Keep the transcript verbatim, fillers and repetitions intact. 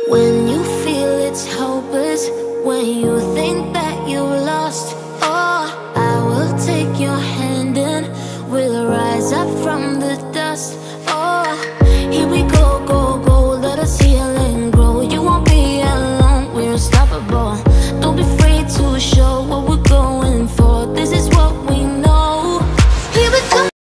When you feel it's hopeless, when you think that you lost, oh, I will take your hand and we'll rise up from the dust. Oh, here we go, go, go, let us heal and grow. You won't be alone, we're unstoppable.